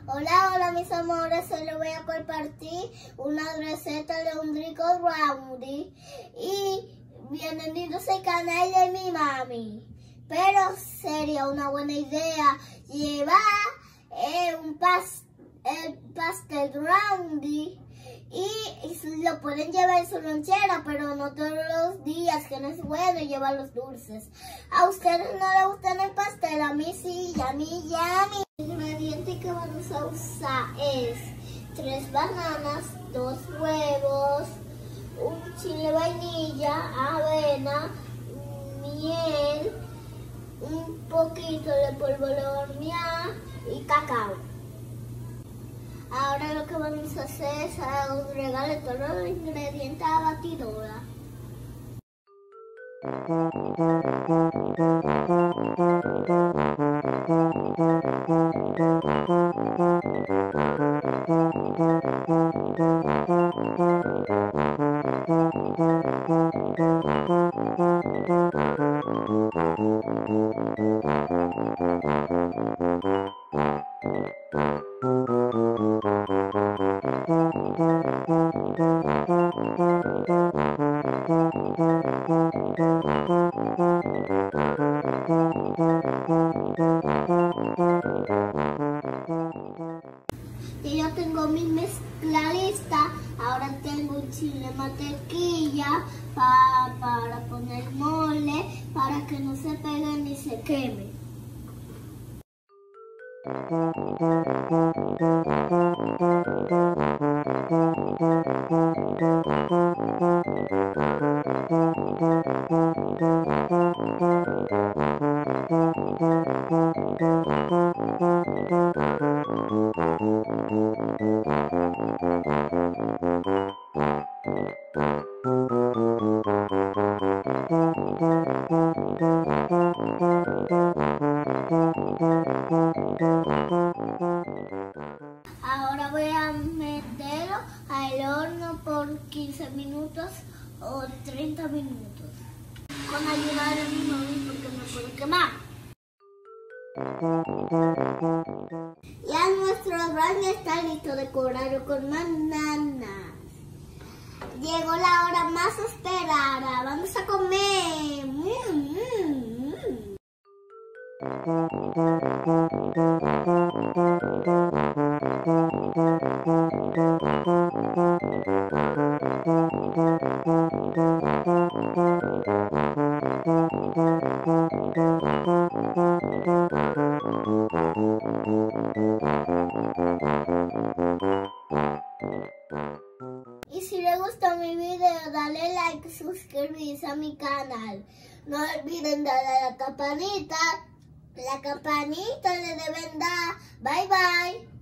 Hola, hola mis amores, hoy les voy a compartir una receta de un rico brownie y bienvenidos al canal de mi mami. Pero sería una buena idea llevar el pastel brownie y lo pueden llevar en su lonchera, pero no todos los días, que no es bueno llevar los dulces. A ustedes no les gustan el pastel, a mí sí, y a mí. El ingrediente que vamos a usar es 3 bananas, 2 huevos, un chile vainilla, avena, miel, un poquito de polvo de hornear y cacao. Ahora lo que vamos a hacer es agregarle todos los ingredientes a la batidora. Y yo tengo mi mezcla lista. Ahora tengo un chile mantequilla para poner mole, para que no se pegue ni se queme. Ahora voy a meterlo al horno por 15 minutos o 30 minutos. Con ayuda de mi mami, porque me puedo quemar. Ya nuestro brownie está listo, decorado con bananas. Llegó la hora más esperada. Vamos a comer. Y si les gustó mi video, dale like y suscribirse a mi canal. No olviden darle a la campanita. La campanita le deben dar. Bye bye.